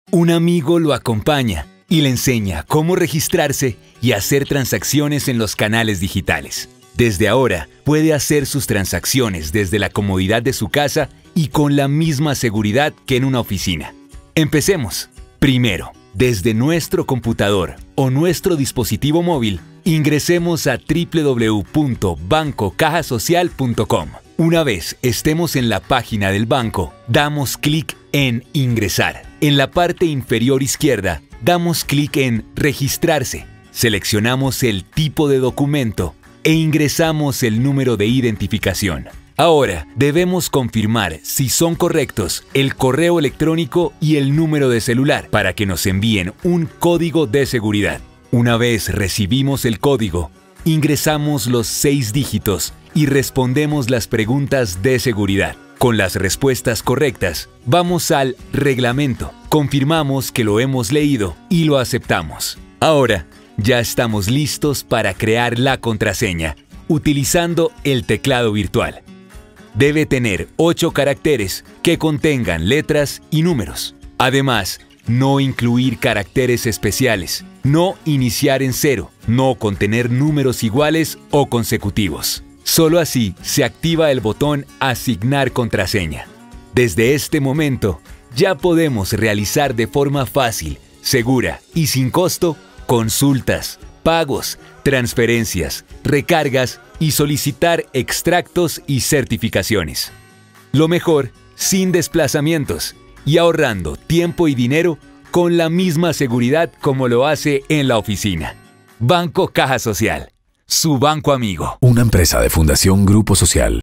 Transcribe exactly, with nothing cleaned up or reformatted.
Un amigo lo acompaña y le enseña cómo registrarse y hacer transacciones en los canales digitales. Desde ahora, puede hacer sus transacciones desde la comodidad de su casa y con la misma seguridad que en una oficina. Empecemos. Primero, desde nuestro computador o nuestro dispositivo móvil, ingresemos a doble u doble u doble u punto banco caja social punto com. Una vez estemos en la página del banco, damos clic en Ingresar. En la parte inferior izquierda, damos clic en Registrarse. Seleccionamos el tipo de documento e ingresamos el número de identificación. Ahora, debemos confirmar si son correctos el correo electrónico y el número de celular para que nos envíen un código de seguridad. Una vez recibimos el código, ingresamos los seis dígitos y respondemos las preguntas de seguridad. Con las respuestas correctas, vamos al reglamento, confirmamos que lo hemos leído y lo aceptamos. Ahora, ya estamos listos para crear la contraseña, utilizando el teclado virtual. Debe tener ocho caracteres que contengan letras y números. Además, no incluir caracteres especiales, no iniciar en cero, no contener números iguales o consecutivos. Solo así se activa el botón Asignar contraseña. Desde este momento, ya podemos realizar de forma fácil, segura y sin costo consultas, pagos, transferencias, recargas y solicitar extractos y certificaciones. Lo mejor, sin desplazamientos y ahorrando tiempo y dinero con la misma seguridad como lo hace en la oficina. Banco Caja Social, su banco amigo. Una empresa de Fundación Grupo Social.